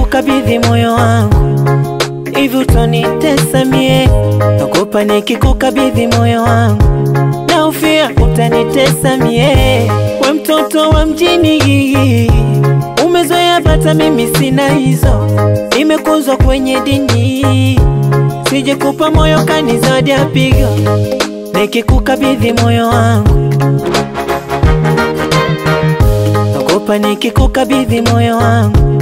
nikikukabidhi moyo wangu, hivi utanitesa mie? Naogopa nikikukabidhi moyo wangu, naufia utanitesa mie. We mtoto wa mjini, umezoea bata, mimi sina hizo. Nimekuzwa kwenye dini, sije kupa moyo kanizadi apigo. Nikikukabidhi moyo wangu, naogopa nikikukabidhi moyo wangu.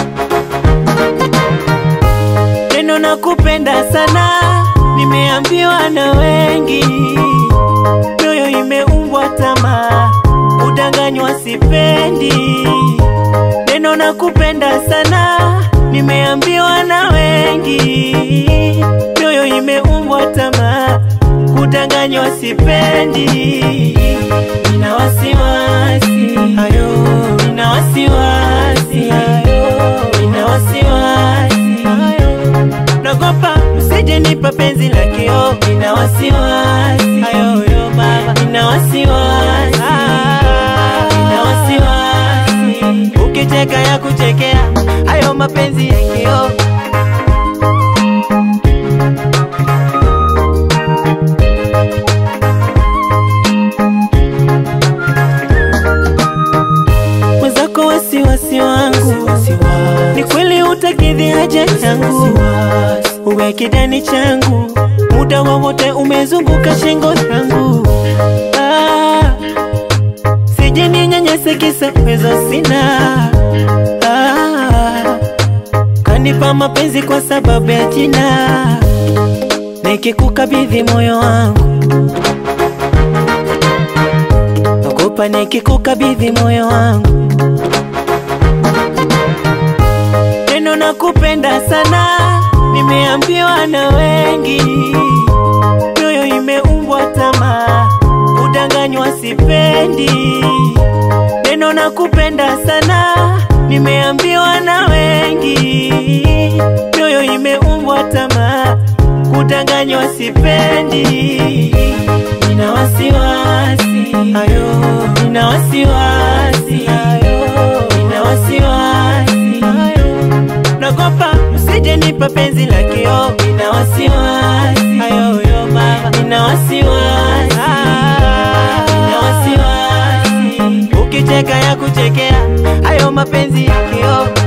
Neno nakupenda sana, nimeambiwa na wengi. Moyo imeumbwa tamaa, udanganywa sipendi. Neno nakupenda sana, nimeambiwa na wengi. Moyo imeumbwa tamaa, udanganywa sipendi. Nina wasiwasi ayo, nina wasiwasi ayo, nina wasiwasi ayo. Naogopa usije nipa penzi la kio. Nina wasiwasi ayo yo baba, nina wasiwasi, nina wasiwasi. Ukicheka ya kuchekea hayo mapenzi ya kio. Mwenzako wasiwasi wangu, ni kweli utakidhi haja yangu. Uwe kidani changu, muda wowote umezunguka shingo yangu. Sije ninyanyase kisa uwezo sina. Kanipa mapenzi kwa sababu ya jina. Nikikukabidhi moyo wangu, naogopa nikikukabidhi moyo wangu. Neno nakupenda sana, nimeambiwa na wengi. Moyo imeumbwa tamaa, udanganywa sipendi. Neno nakupenda sana, nimeambiwa na wengi. Moyo imeumbwa tamaa, udanganywa sipendi. Nina wasiwasi ayo, nina wasiwasi ayo, nina wasiwasi ayo. Naogopa usije nipa penzi la kio. Nina wasiwasi ayo yo baba, nina wasiwasi, nina wasiwasi. Ukicheka ya kuchekea hayo mapenzi ya kio.